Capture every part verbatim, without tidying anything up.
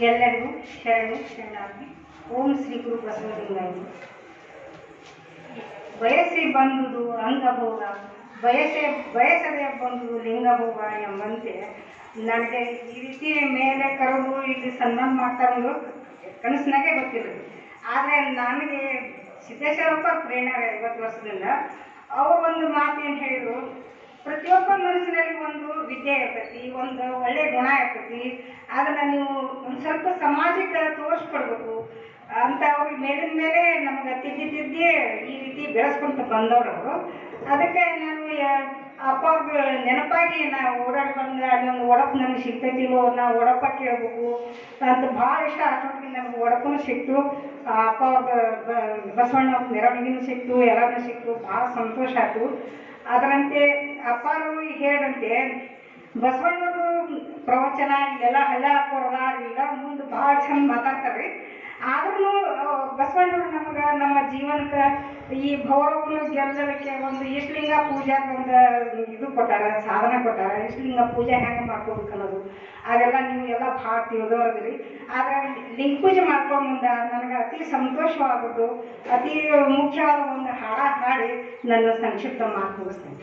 ಎಲ್ಲರಿಗೂ ಶರಣು ಶರಣಾರ್ಥಿ. ಓಂ ಶ್ರೀ ಗುರು ಬಸವಲಿಂಗಾಯ. ಬಯಸಿ ಬಂದುದು ಅಂಗಭೋಗ, ಬಯಸೆ ಬಯಸದೆ ಬಂದುದು ಲಿಂಗಭೋಗ ಎಂಬಂತೆ ನನಗೆ ಈ ರೀತಿ ಮೇಲೆ ಕರೆದು ಇಲ್ಲಿ ಸನ್ಮಾನ ಮಾಡ್ತಾರೋ ಕನಸಿನಾಗೆ ಗೊತ್ತಿಲ್ಲ. ಆದರೆ ನನಗೆ ಸಿದ್ದೇಶ್ವರಪ್ಪ ಪ್ರೇರಣೆ ಐವತ್ತು ವರ್ಷದಿಂದ ಅವರು ಒಂದು ಮಾತು ಏನು ಹೇಳಿದರು, ಪ್ರತಿಯೊಬ್ಬ ಮನುಷ್ಯನಲ್ಲಿ ಒಂದು ವಿದ್ಯೆ ಇರ್ತೈತಿ, ಒಂದು ಒಳ್ಳೆಯ ಗುಣ ಇರ್ತೈತಿ, ಅದನ್ನು ನೀವು ಒಂದು ಸ್ವಲ್ಪ ಸಮಾಜಕ್ಕೆ ತೋರಿಸ್ಕೊಡ್ಬೇಕು ಅಂತ ಅವ್ರಿಗೆ ಮೇಲಿನ ಮೇಲೆ ನಮ್ಗೆ ತಿದ್ದಿ ತಿದ್ದಿ ಈ ರೀತಿ ಬೆಳೆಸ್ಕೊಂತ ಬಂದವರು ಅವರು. ಅದಕ್ಕೆ ನಾನು ಅಪ್ಪ ಅವ್ರಿಗೆ ನೆನಪಾಗಿ ನಾವು ಓಡಾಡಿ ಬಂದು ಅಲ್ಲಿ ಒಂದು ಒಡಪು ನನಗೆ ಸಿಗ್ತೈತಿಲ್ಲೋ, ನಾವು ಒಡಪ ಕೇಳಬೇಕು ಅಂತ ಭಾಳ ಇಷ್ಟ. ಅಷ್ಟೊತ್ತಿಗೆ ನಮ್ಗೆ ಒಡಪೂ ಸಿಕ್ತು, ಅಪ್ಪ ಅವ್ರದ್ದು ಬಸವಣ್ಣ ಅವ್ರ ಮೆರವಣಿಗೆನೂ ಸಿಕ್ತು, ಎಲ್ಲನೂ ಸಿಕ್ತು, ಭಾಳ ಸಂತೋಷ ಆಯಿತು. ಅದರಂತೆ ಅಪ್ಪರು ಹೇಳಿದಂತೆ ಬಸವಣ್ಣವರು ಪ್ರವಚನ ಇಲ್ಲೆಲ್ಲ ಹಳ್ಳ ಹಾಕೋರದ ಇಲ್ಲ ಮುಂದೆ ಭಾಳ ಚಂದ ಮಾತಾಡ್ತಾರೆ. ಆದ್ರೂ ಬಸವಣ್ಣವರು ನಮ್ಗೆ ನಮ್ಮ ಜೀವನಕ್ಕೆ ಈ ಭೌರವನ್ನು ಗೆಲ್ಲಲಿಕ್ಕೆ ಒಂದು ಇಷ್ಟಲಿಂಗ ಪೂಜೆ ಒಂದು ಇದು ಕೊಟ್ಟಾರ, ಸಾಧನ ಕೊಟ್ಟಾರ. ಇಷ್ಟಲಿಂಗ ಪೂಜೆ ಹೆಂಗೆ ಮಾಡ್ಕೋಬೇಕು ಅನ್ನೋದು ಅದೆಲ್ಲ ನೀವು ಎಲ್ಲ ಭಾಳ ತಿಳಿದೋರದ್ರಿ. ಆದರೆ ಲಿಂಗ ಪೂಜೆ ಮಾಡ್ಕೊಂಡು ಮುಂದೆ ನನಗೆ ಅತಿ ಸಂತೋಷವಾಗೋದು, ಅತಿ ಮುಖ್ಯವಾದ ಒಂದು ಹಾಡ ಹಾಡಿ ನನ್ನ ಸಂಕ್ಷಿಪ್ತ ಮಾತು ಮುಗಿಸ್ತೇನೆ.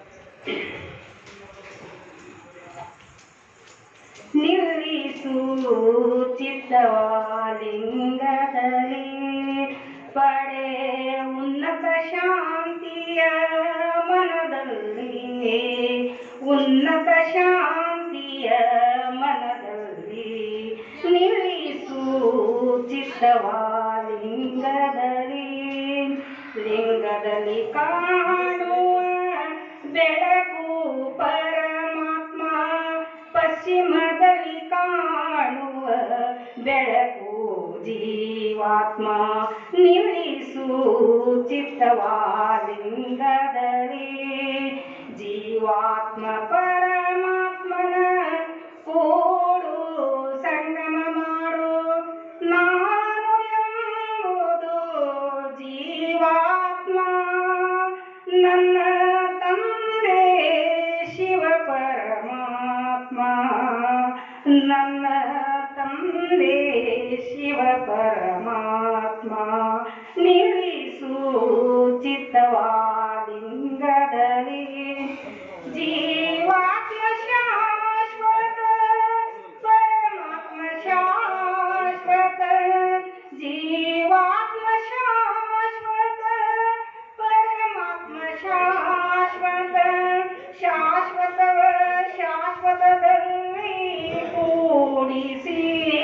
ನಿಲ್ಲಿಸು ಚಿತ್ತವ ಲಿಂಗದಲ್ಲಿ, ಪಡೆ ಉನ್ನತ ಶಾಂತಿಯ ಮನದಲ್ಲಿ, ಉನ್ನತ ಶಾಂತಿಯ ಮನದಲ್ಲಿ. ನಿಲ್ಲಿಸು ಚಿತ್ತವ ಲಿಂಗದಲ್ಲಿ, ಲಿಂಗದಲ್ಲಿ ಕಾಣುವ ಬೆಳಕು ಪರಮಾತ್ಮ, ಪಶ್ಚಿಮದಲ್ಲಿ ಕಾಣುವ ಬೆಳಕು ಜೀವಾತ್ಮ. ನಿಲ್ಲಿಸು ಚಿತ್ತವ ಲಿಂಗದಲ್ಲಿ, ಜೀವಾತ್ಮ ಪರಮಾತ್ಮನ ಕೂಡು ಸಂಗಮ ಮಾಡು. ನಾನು ಎಂಬುದು ಜೀವಾತ್ಮ, ನನ್ನ ತಂದೆ ಶಿವ ಪರಮಾತ್ಮ, ನನ್ನ ತಂದೆ ಶಿವ ಪರಮಾತ್ಮ. ನಿಲ್ಲಿಸು ಚಿತ್ತವ ಲಿಂಗದಲ್ಲಿ, ಜೀವಾತ್ಮ ಶಾಶ್ವತ ಪರಮಾತ್ಮ ಶಾಶ್ವತ, ಜೀವಾತ್ಮ ಶಾಶ್ವತ ಪರಮಾತ್ಮ ಶಾಶ್ವತ. ಶಾಶ್ವತವ ಶಾಶ್ವತದಲ್ಲಿ ಕೂಡಿಸಿ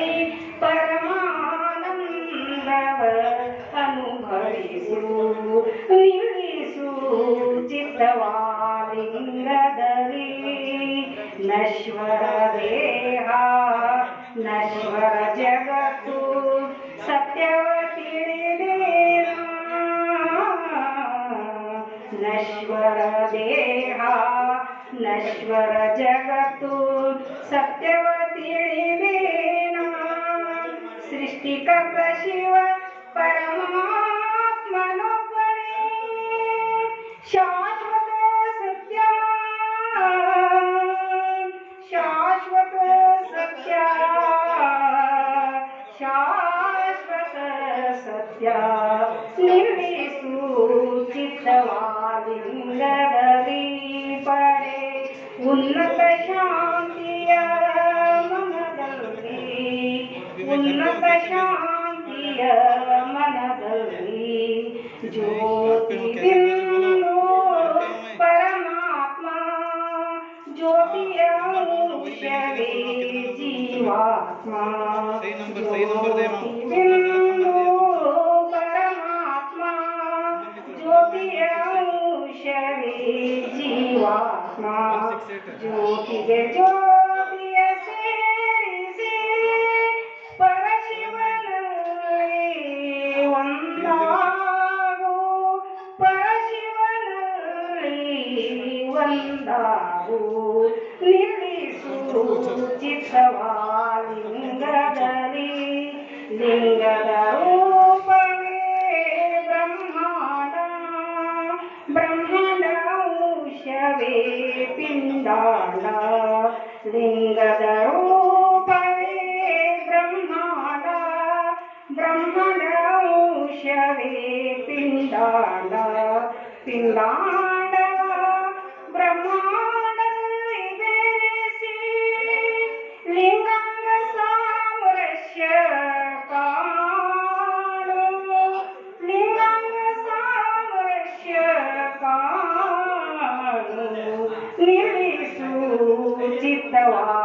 ಪರಮಾನಂದವ ಅನುಭವಿಸು. ನಿಲ್ಲಿಸು ಚಿತ್ತವ ಲಿಂಗದಲ್ಲಿ, ನಶ್ವರ ದೇಹ ನಶ್ವರ ಜಗತ್ತು ಸತ್ಯವ ತಿಳಿದೇನ. ನಶ್ವರ ದೇಹ ನಶ್ವರ ಜಗತ್ತು ಸತ್ಯವ ತಿಳಿದೇನ. ಸೃಷ್ಟಿಕರ್ತ ಶಿವ ಪರಮಾತ್ಮನೊಬ್ಬನೇ, ಶಾಶ್ವತ ಸತ್ಯ ಶಾಶ್ವತ ಸತ್ಯ ಶಾಶ್ವತ ಸತ್ಯ. ನಿಲ್ಲಿಸು ಚಿತ್ತವ ಲಿಂಗದಲ್ಲಿ, ಪಡೆ ಉನ್ನತ ಶಾಂತಿಯ ಮನದಲ್ಲಿ, ಉನ್ನತ ಶಾಂತಿಯ ಮನದಲ್ಲಿ. ಜ್ಯೋತಿ ಬಿಂದು ಪರಮಾತ್ಮ, ಜ್ಯೋತಿಯ ಅಂಶವೇ ಜೀವಾತ್ಮ. ಜ್ಯೋತಿ ಬಿಂದು ಪರಮಾತ್ಮ, ಜ್ಯೋತಿಯ ಅಂಶವೇ ಜೀವಾತ್ಮ. ಜ್ಯೋತಿಗೆ ಜ್ಯೋತಿಯ ಸೇರಿಸಿ ಪರಶಿವನಲ್ಲಿ ಒಂದಾಗು, ಪರಶಿವನಲ್ಲಿ ಒಂದಾಗು. ನಿಲ್ಲಿಸು ಚಿತ್ತವ ಲಿಂಗದಲ್ಲಿ, ಲಿಂಗದ ರೂಪವೇ ಬ್ರಹ್ಮಾಂಡ, ಬ್ರಹ್ಮಾಂಡ ಅಂಶವೇ ಪಿಂಡಾಂಡ. ಲಿಂಗದ ರೂಪವೇ ಬ್ರಹ್ಮ ಹಿತವಾ